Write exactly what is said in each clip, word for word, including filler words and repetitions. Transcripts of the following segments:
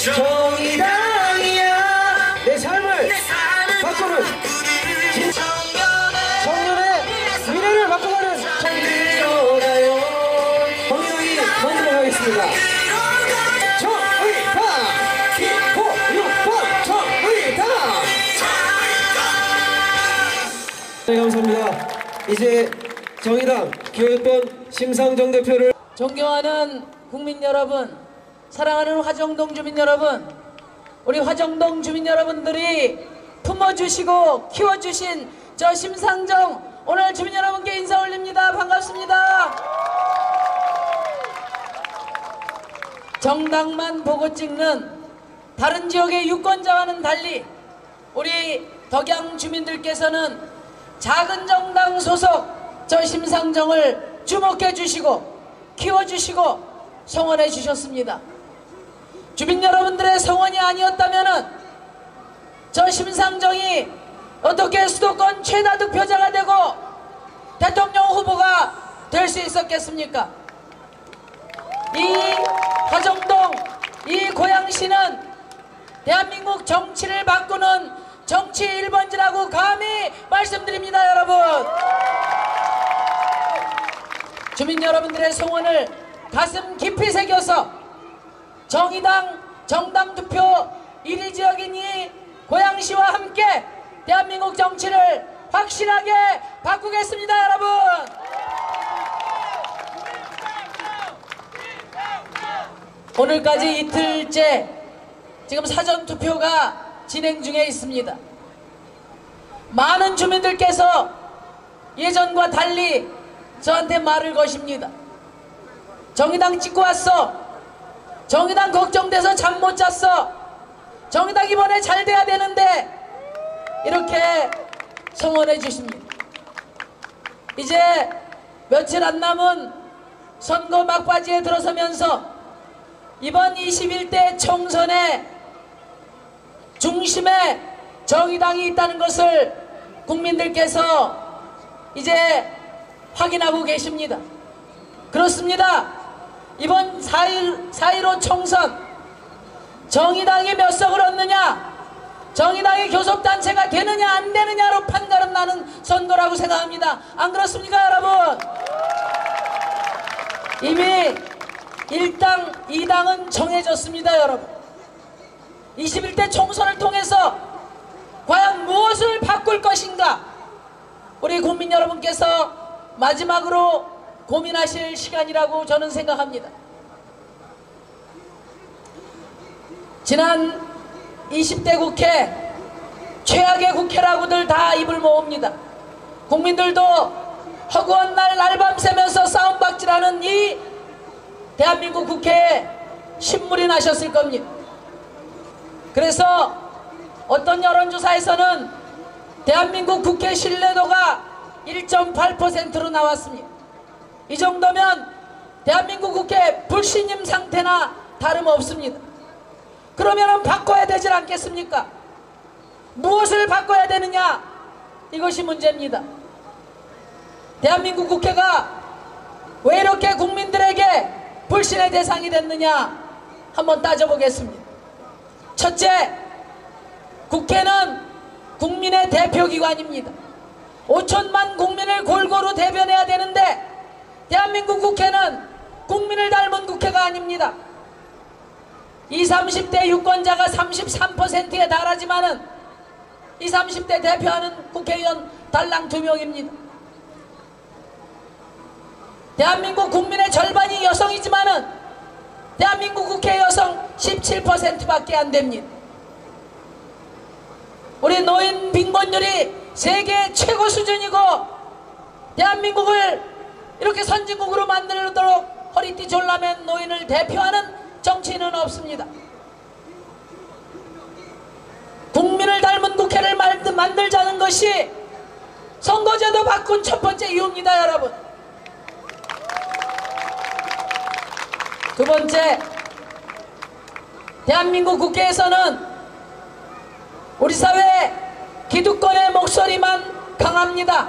정의당이야 내 삶을 바꾸는 청년의 미래를 바꿔가는 정의로가요. 정의당이 먼저 가겠습니다. 정의당 기호육 번 정의당. 네, 감사합니다. 이제 정의당 기호육 번 심상정 대표를. 존경하는 국민 여러분, 사랑하는 화정동 주민 여러분, 우리 화정동 주민 여러분들이 품어주시고 키워주신 저 심상정, 오늘 주민 여러분께 인사 올립니다. 반갑습니다. 정당만 보고 찍는 다른 지역의 유권자와는 달리 우리 덕양 주민들께서는 작은 정당 소속 저 심상정을 주목해 주시고 키워주시고 성원해 주셨습니다. 주민 여러분들의 성원이 아니었다면 저 심상정이 어떻게 수도권 최다 득표자가 되고 대통령 후보가 될 수 있었겠습니까? 이 화정동, 이 고양시는 대한민국 정치를 바꾸는 정치 일 번지라고 감히 말씀드립니다. 여러분, 주민 여러분들의 성원을 가슴 깊이 새겨서 정의당 정당 투표 일 위 지역인 이 고양시와 함께 대한민국 정치를 확실하게 바꾸겠습니다. 여러분, 오늘까지 이틀째 지금 사전투표가 진행 중에 있습니다. 많은 주민들께서 예전과 달리 저한테 말을 거십니다. 정의당 찍고 왔어. 정의당 걱정돼서 잠 못 잤어. 정의당 이번에 잘 돼야 되는데, 이렇게 성원해 주십니다. 이제 며칠 안 남은 선거 막바지에 들어서면서 이번 이십일 대 총선의 중심에 정의당이 있다는 것을 국민들께서 이제 확인하고 계십니다. 그렇습니다. 이번 사 일오 총선 정의당이 몇 석을 얻느냐, 정의당이 교섭단체가 되느냐 안 되느냐로 판가름 나는 선거라고 생각합니다. 안 그렇습니까 여러분? 이미 일 당, 이 당은 정해졌습니다. 여러분, 이십일 대 총선을 통해서 과연 무엇을 바꿀 것인가, 우리 국민 여러분께서 마지막으로 고민하실 시간이라고 저는 생각합니다. 지난 이십 대 국회, 최악의 국회라고들 다 입을 모읍니다. 국민들도 허구한 날 날밤 새면서 싸움박질하는 이 대한민국 국회에 신물이 나셨을 겁니다. 그래서 어떤 여론조사에서는 대한민국 국회 신뢰도가 일 점 팔 퍼센트로 나왔습니다. 이 정도면 대한민국 국회 불신임 상태나 다름없습니다. 그러면 바꿔야 되질 않겠습니까? 무엇을 바꿔야 되느냐, 이것이 문제입니다. 대한민국 국회가 왜 이렇게 국민들에게 불신의 대상이 됐느냐 한번 따져보겠습니다. 첫째, 국회는 국민의 대표기관입니다. 오천만 국민을 골고루 대변해야 되는데 대한민국 국회는 국민을 닮은 국회가 아닙니다. 이십, 삼십 대 유권자가 삼십삼 퍼센트에 달하지만은 이십, 삼십 대 대표하는 국회의원 달랑 두 명입니다. 대한민국 국민의 절반이 여성이지만은 대한민국 국회 여성 십칠 퍼센트밖에 안 됩니다. 우리 노인 빈곤율이 세계 최고 수준이고 대한민국을 이렇게 선진국으로 만들도록 허리띠 졸라맨 노인을 대표하는 정치인은 없습니다. 국민을 닮은 국회를 만들자는 것이 선거제도 바꾼 첫 번째 이유입니다. 여러분, 두 번째, 대한민국 국회에서는 우리 사회 기득권의 목소리만 강합니다.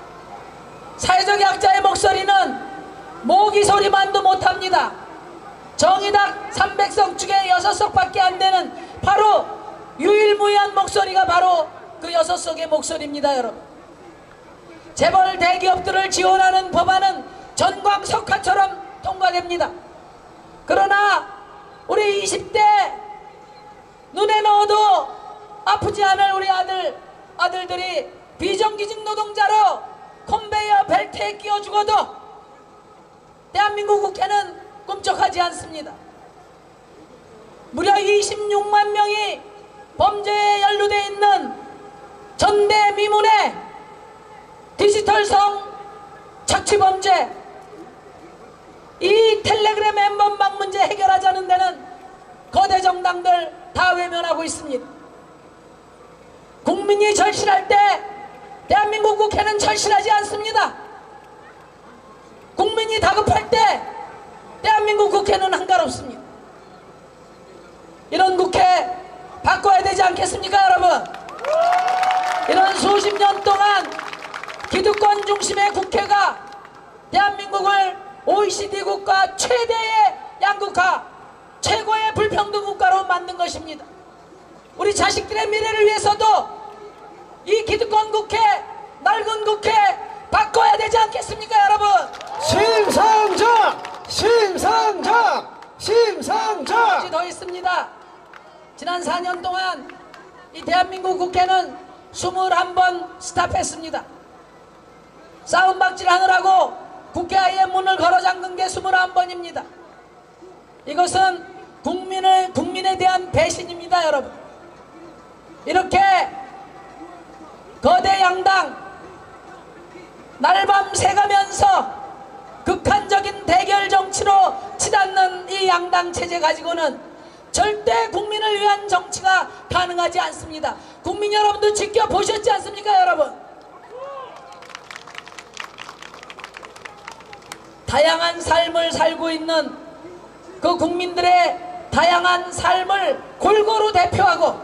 사회적 약자의 목소리는 모기 소리만도 못합니다. 정의당 삼백 석 중에 여섯 석밖에 안 되는 바로 유일무이한 목소리가 바로 그 여섯 석의 목소리입니다. 여러분, 재벌 대기업들을 지원하는 법안은 전광석화처럼 통과됩니다. 그러나 우리 이십 대 눈에 넣어도 아프지 않을 우리 아들, 아들들이 비정규직 노동자로 컨베이어 벨트에 끼워 죽어도 대한민국 국회는 꿈쩍하지 않습니다. 무려 이십육만 명이 범죄에 연루되어 있는 전대미문의 디지털성 착취범죄, 이 텔레그램 엠번방 문제 해결하자는 데는 거대 정당들 다 외면하고 있습니다. 국민이 절실할 때 대한민국 국회는 절실하지 않습니다. 국민이 다급할 때 대한민국 국회는 한가롭습니다. 이런 국회 바꿔야 되지 않겠습니까, 여러분? 이런 수십 년 동안 기득권 중심의 국회가 대한민국을 오이시디 국가 최대의 양극화, 최고의 불평등 국가로 만든 것입니다. 우리 자식들의 미래를 위해서도 이 기득권 국회, 낡은 국회 바꿔야 되지 않겠습니까, 여러분? 심상정! 심상정! 심상정! 더 있습니다. 지난 사 년 동안 이 대한민국 국회는 이십일 번 스탑했습니다. 싸움박질 하느라고 국회의 문을 걸어 잠근 게 이십일 번입니다. 이것은 국민을, 국민에 대한 배신입니다, 여러분. 이렇게 거대 양당 날밤 새가면서 극한적인 대결 정치로 치닫는 이 양당 체제 가지고는 절대 국민을 위한 정치가 가능하지 않습니다. 국민 여러분도 지켜보셨지 않습니까, 여러분? 다양한 삶을 살고 있는 그 국민들의 다양한 삶을 골고루 대표하고,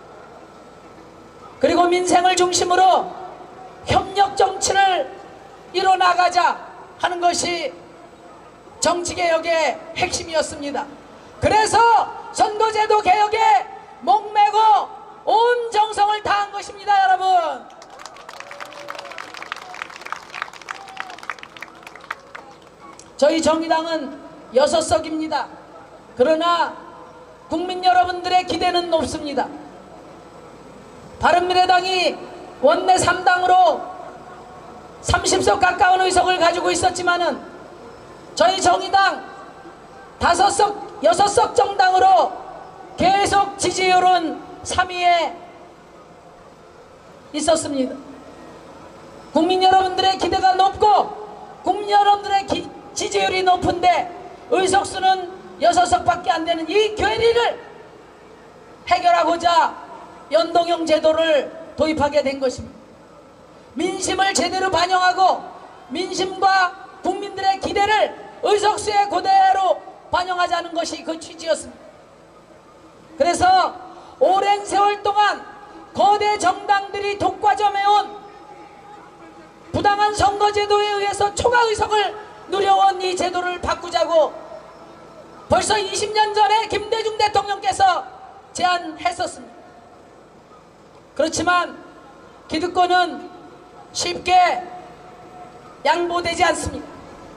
그리고 민생을 중심으로 협력 정치를 이뤄나가자 하는 것이 정치개혁의 핵심이었습니다. 그래서 선거제도 개혁에 목매고 온 정성을 다한 것입니다, 여러분. 저희 정의당은 여섯 석입니다. 그러나 국민 여러분들의 기대는 높습니다. 바른미래당이 원내 삼 당으로 삼십 석 가까운 의석을 가지고 있었지만은 저희 정의당 다섯 석, 여섯 석 정당으로 계속 지지율은 삼 위에 있었습니다. 국민 여러분들의 기대가 높고 국민 여러분들의 기, 지지율이 높은데 의석수는 여섯 석밖에 안 되는 이 괴리를 해결하고자 연동형 제도를 도입하게 된 것입니다. 민심을 제대로 반영하고 민심과 국민들의 기대를 의석수에 그대로 반영하자는 것이 그 취지였습니다. 그래서 오랜 세월 동안 거대 정당들이 독과점해온 부당한 선거제도에 의해서 초과의석을 누려온 이 제도를 바꾸자고 벌써 이십 년 전에 김대중 대통령께서 제안했었습니다. 그렇지만 기득권은 쉽게 양보되지 않습니다.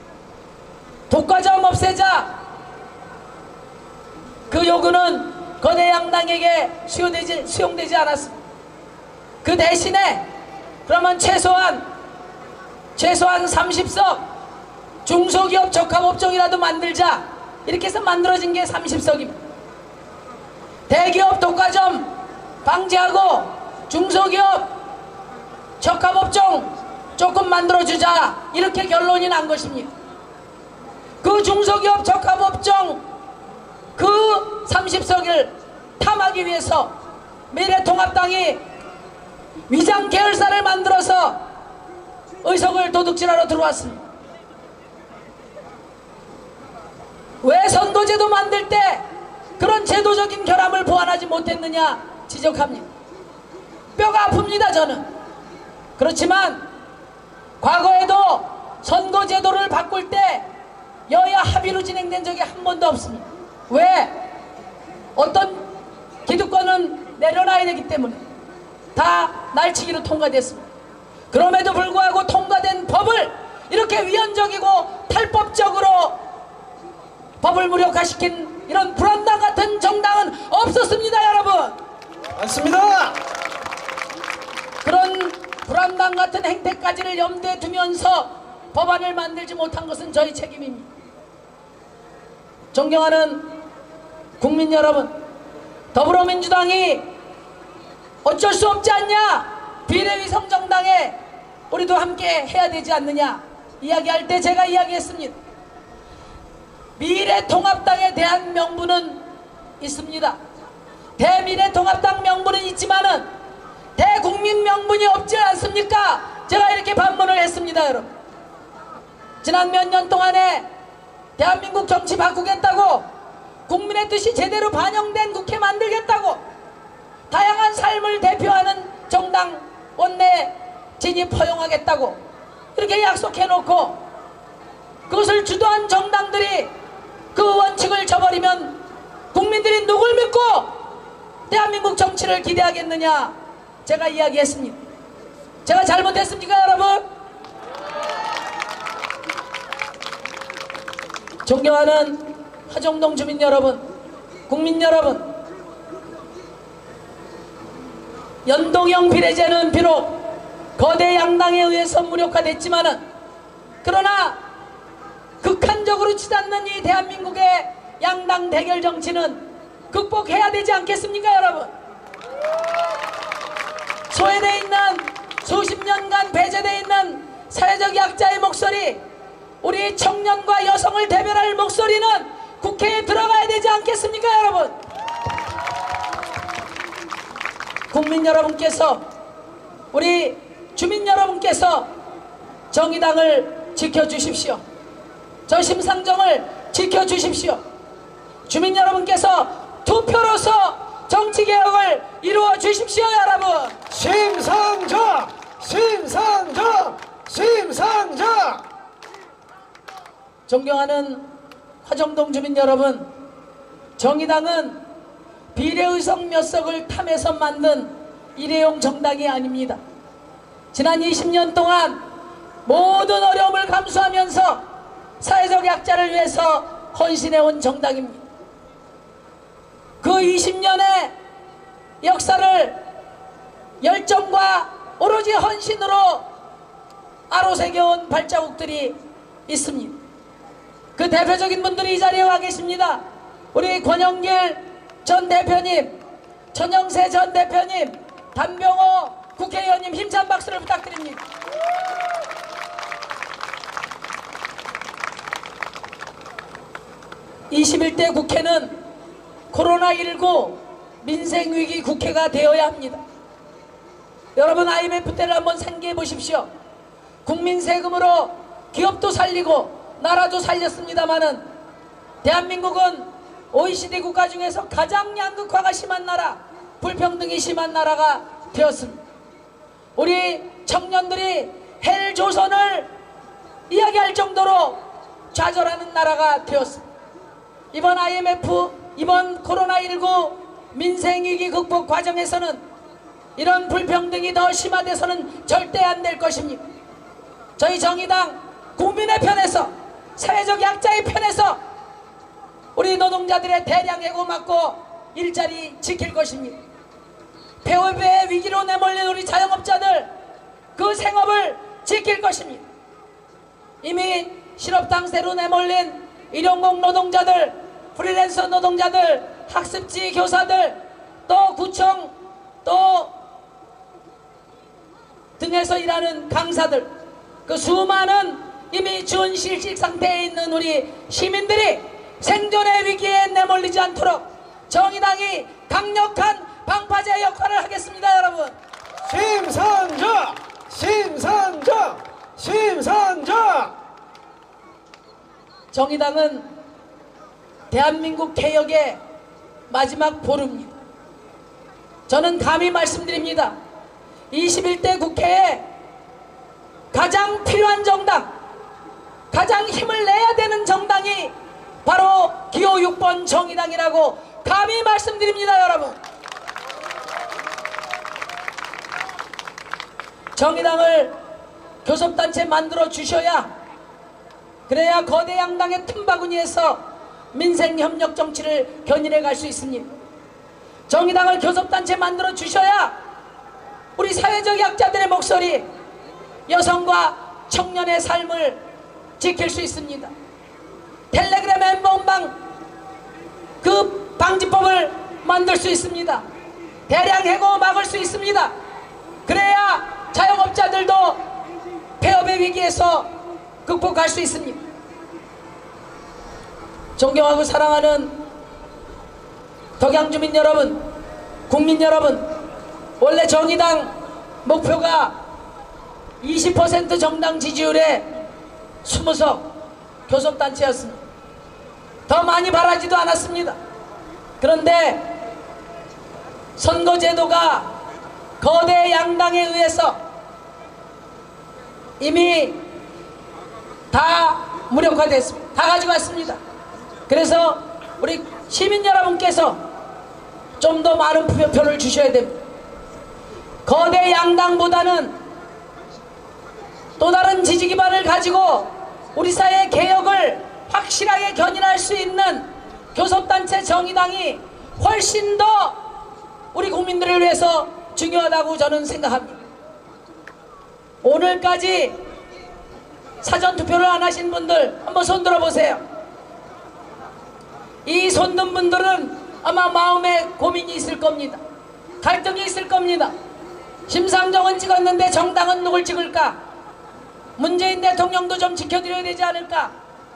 독과점 없애자, 그 요구는 거대 양당에게 수용되지, 수용되지 않았습니다. 그 대신에 그러면 최소한 최소한 삼십 석 중소기업 적합업종이라도 만들자, 이렇게 해서 만들어진 게 삼십 석입니다. 대기업 독과점 방지하고 중소기업 적합업종 조금 만들어주자, 이렇게 결론이 난 것입니다. 그 중소기업 적합업종 그 삼십 석을 탐하기 위해서 미래통합당이 위장 계열사를 만들어서 의석을 도둑질하러 들어왔습니다. 왜 선거제도 만들 때 그런 제도적인 결함을 보완하지 못했느냐 지적합니다. 뼈가 아픕니다, 저는. 그렇지만 과거에도 선거제도를 바꿀 때 여야 합의로 진행된 적이 한 번도 없습니다. 왜? 어떤 기득권은 내려놔야 되기 때문에 다 날치기로 통과됐습니다. 그럼에도 불구하고 통과된 법을 이렇게 위헌적이고 탈법적으로 법을 무력화시킨 이런 불안당 같은 정당은 없었습니다, 여러분. 맞습니다. 그런 불안당 같은 행태까지를 염두에 두면서 법안을 만들지 못한 것은 저희 책임입니다. 존경하는 국민 여러분, 더불어민주당이 어쩔 수 없지 않냐? 비례위성 정당에 우리도 함께 해야 되지 않느냐 이야기할 때 제가 이야기했습니다. 미래통합당에 대한 명분은 있습니다. 대미래통합당 명분은 있지만은 대국민 명분이 없지 않습니까? 제가 이렇게 반문을 했습니다, 여러분. 지난 몇 년 동안에 대한민국 정치 바꾸겠다고, 국민의 뜻이 제대로 반영된 국회 만들겠다고, 다양한 삶을 대표하는 정당 원내 진입 허용하겠다고 이렇게 약속해놓고 그것을 주도한 정당들이 그 원칙을 저버리면 국민들이 누굴 믿고 대한민국 정치를 기대하겠느냐, 제가 이야기했습니다. 제가 잘못했습니까, 여러분? 존경하는 화정동 주민 여러분, 국민 여러분, 연동형 비례제는 비록 거대 양당에 의해서 무력화됐지만은, 그러나 극한적으로 치닫는 이 대한민국의 양당 대결 정치는 극복해야 되지 않겠습니까, 여러분? 소외되어 있는, 수십 년간 배제되어 있는 사회적 약자의 목소리, 우리 청년과 여성을 대변할 목소리는 국회에 들어가야 되지 않겠습니까, 여러분? 국민 여러분께서, 우리 주민 여러분께서 정의당을 지켜주십시오. 저 심상정을 지켜주십시오. 주민 여러분께서 투표로서 정치개혁을 이루어 주십시오, 여러분. 심상정! 심상정! 심상정! 존경하는 화정동 주민 여러분, 정의당은 비례의석 몇 석을 탐해서 만든 일회용 정당이 아닙니다. 지난 이십 년 동안 모든 어려움을 감수하면서 사회적 약자를 위해서 헌신해온 정당입니다. 그 이십 년의 역사를 열정과 오로지 헌신으로 아로새겨온 발자국들이 있습니다. 그 대표적인 분들이 이 자리에 와 계십니다. 우리 권영길 전 대표님, 전영세 전 대표님, 단병호 국회의원님, 힘찬 박수를 부탁드립니다. 이십일 대 국회는 코로나십구 민생위기 국회가 되어야 합니다. 여러분, 아이엠에프 때를 한번 상기해 보십시오. 국민 세금으로 기업도 살리고 나라도 살렸습니다마는 대한민국은 오이시디 국가 중에서 가장 양극화가 심한 나라, 불평등이 심한 나라가 되었습니다. 우리 청년들이 헬조선을 이야기할 정도로 좌절하는 나라가 되었습니다. 이번 아이엠에프, 이번 코로나십구 민생위기 극복 과정에서는 이런 불평등이 더 심화돼서는 절대 안 될 것입니다. 저희 정의당 국민의 편에서, 사회적 약자의 편에서 우리 노동자들의 대량 해고 막고 일자리 지킬 것입니다. 폐업의 위기로 내몰린 우리 자영업자들, 그 생업을 지킬 것입니다. 이미 실업당세로 내몰린 일용직 노동자들, 프리랜서 노동자들, 학습지 교사들, 또 구청 또 등에서 일하는 강사들, 그 수많은 이미 준실직 상태에 있는 우리 시민들이 생존의 위기에 내몰리지 않도록 정의당이 강력한 방파제 역할을 하겠습니다, 여러분. 심상정! 심상정! 심상정! 정의당은 대한민국 개혁의 마지막 보루입니다. 저는 감히 말씀드립니다. 이십일 대 국회에 가장 필요한 정당, 가장 힘을 내야 되는 정당이 바로 기호 육 번 정의당이라고 감히 말씀드립니다. 여러분, 정의당을 교섭단체 만들어 주셔야, 그래야 거대 양당의 틈바구니에서 민생협력 정치를 견인해 갈 수 있습니다. 정의당을 교섭단체 만들어 주셔야 우리 사회적 약자들의 목소리, 여성과 청년의 삶을 지킬 수 있습니다. 텔레그램 엠번방 그 방지법을 만들 수 있습니다. 대량 해고 막을 수 있습니다. 그래야 자영업자들도 폐업의 위기에서 극복할 수 있습니다. 존경하고 사랑하는 덕양주민 여러분, 국민 여러분, 원래 정의당 목표가 이십 퍼센트 정당 지지율에 이십 석 교섭단체였습니다. 더 많이 바라지도 않았습니다. 그런데 선거제도가 거대 양당에 의해서 이미 다 무력화됐습니다. 다 가져갔습니다. 그래서 우리 시민 여러분께서 좀 더 많은 표를 주셔야 됩니다. 거대 양당보다는 또 다른 지지 기반을 가지고 우리 사회 개혁을 확실하게 견인할 수 있는 교섭단체 정의당이 훨씬 더 우리 국민들을 위해서 중요하다고 저는 생각합니다. 오늘까지 사전투표를 안 하신 분들 한번 손 들어보세요. 이 손든 분들은 아마 마음에 고민이 있을 겁니다. 갈등이 있을 겁니다. 심상정은 찍었는데 정당은 누굴 찍을까? 문재인 대통령도 좀 지켜드려야 되지 않을까?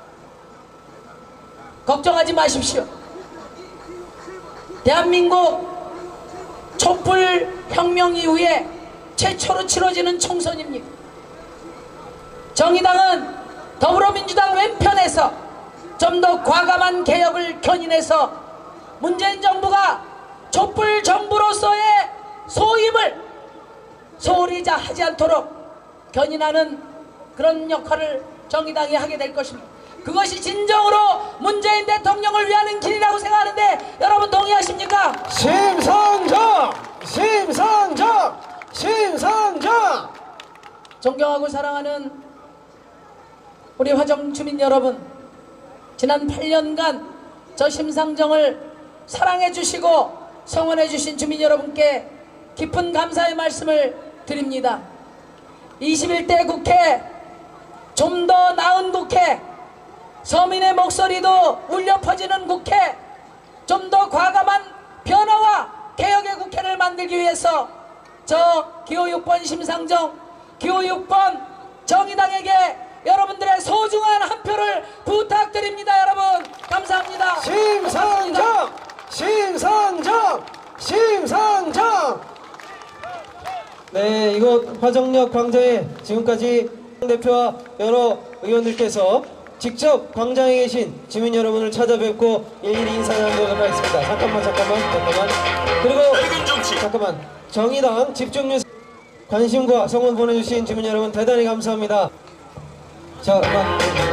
걱정하지 마십시오. 대한민국 촛불혁명 이후에 최초로 치러지는 총선입니다. 정의당은 더불어민주당 왼편에서 좀 더 과감한 개혁을 견인해서 문재인 정부가 촛불 정부로서의 소임을 소홀히 하지 않도록 견인하는 그런 역할을 정의당이 하게 될 것입니다. 그것이 진정으로 문재인 대통령을 위하는 길이라고 생각하는데 여러분 동의하십니까? 심상정! 심상정! 심상정! 존경하고 사랑하는 우리 화정 주민 여러분, 지난 팔 년간 저 심상정을 사랑해 주시고 성원해 주신 주민 여러분께 깊은 감사의 말씀을 드립니다. 이십일 대 국회, 좀 더 나은 국회, 서민의 목소리도 울려 퍼지는 국회, 좀 더 과감한 변화와 개혁의 국회를 만들기 위해서 저 기호 육 번 심상정, 기호 육 번 정의당에게 여러분들의 소중한 한 표를 부탁드립니다. 여러분 감사합니다. 심상정! 심상정! 심상정! 네, 이곳 화정역 광장에 지금까지 대표와 여러 의원들께서 직접 광장에 계신 주민 여러분을 찾아뵙고 일일이 인사 나누도록 하겠습니다. 잠깐만 잠깐만 잠깐만 그리고 잠깐만 정의당 집중뉴 관심과 성원 보내주신 주민 여러분 대단히 감사합니다. 자, 음악